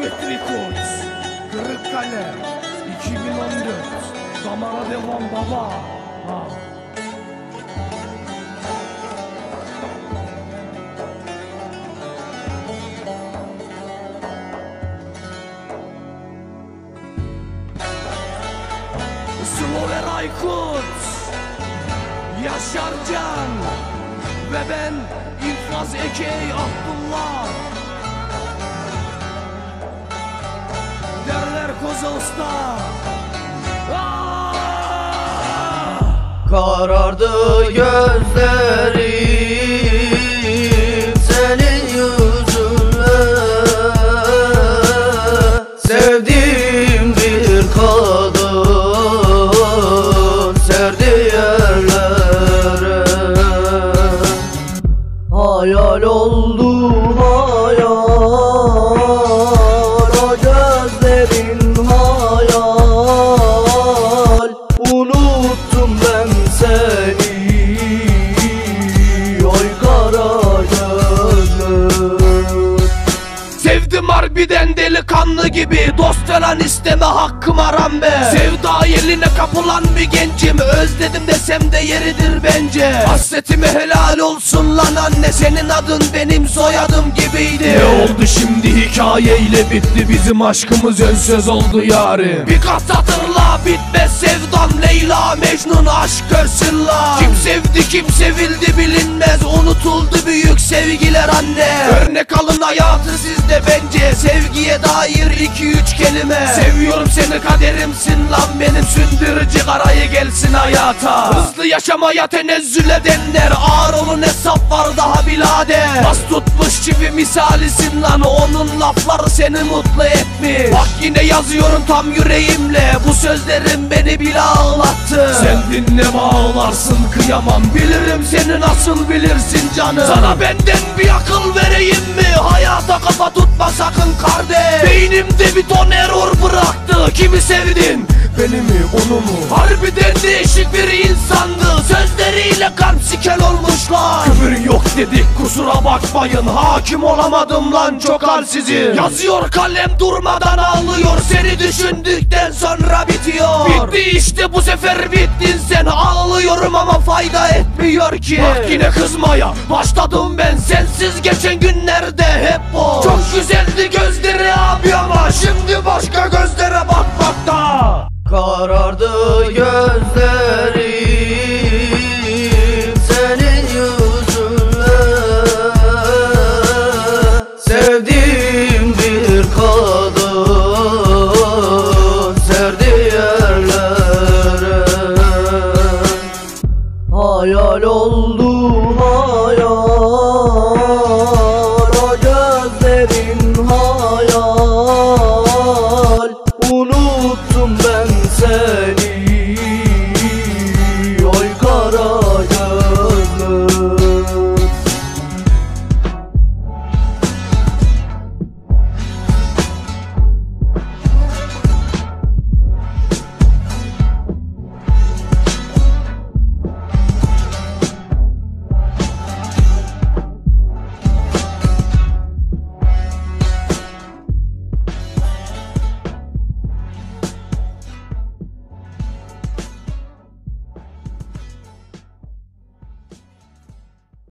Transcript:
Records, Kırıkkale, 2014. Damara devam baba. Ha. Slover Aykut, Yaşar Can ve ben İnfaz Ekey Abdullah. Derler Koza Usta. Karardı gözlerim senin yüzünle. Sevdiğim bir kadın serdi yerlere. Hayal oldu hayal, o gözlerin hayal. Unuttum ben seni, oy kara gözlüm. Sevdim harbiden delikanlı gibi, dost falan isteme hakkım aram be. Sevda eline kapılan bir gencim, özledim desem de yeridir bence. Hasretime helal olsun lan anne, senin adın benim soyadım gibiydi. Ne oldu şimdi hikayeyle bitti, bizim aşkımız önsöz oldu yarim. Bir kat hatırla bitmez sevdam, Leyla Mecnun aşk görsün la. Kim sevdi kim sevildi bilinmez, unutuldu büyük sevgiler anne. Örnek alın hayatı sizde bence, sevgiye dair 2-3 kelime. Seviyorum seni kaderimsin lan benim, sündürücü karayı gelsin hayata. Hızlı yaşamaya tenezzül edenler, ağır olun hesap var daha birader. Bas tutmuş çivi misalisin lan, onun lafları seni mutlu etmiş. Bak yine yazıyorum tam yüreğimle, bu sözlerim beni bile ağlattı. Sen dinleme ağlarsın kıyamam, bilirim seni nasıl bilirsin canım. Sana benden bir akıl vereyim mi? Hayata kafa tutma sakın kardeş. Beynimde bir ton error bıraktı. Kimi sevdin? Beni mi onu mu? Harbiden değişik bir insandı, sözleriyle kalp sikel olmuşlar. Küfür yok dedik kusura bakmayın, hakim olamadım lan çok halsizim. Yazıyor kalem durmadan ağlıyor, seni düşündükten sonra bitiyor. Bitti işte bu sefer bittin sen, ağlıyorum ama fayda etmiyor ki. Bak yine kızmaya başladım ben, sensiz geçen günlerde hep o. Çok güzeldi gözleri abi ama şimdi başka gözlere bakmakta. Karardı gözlerim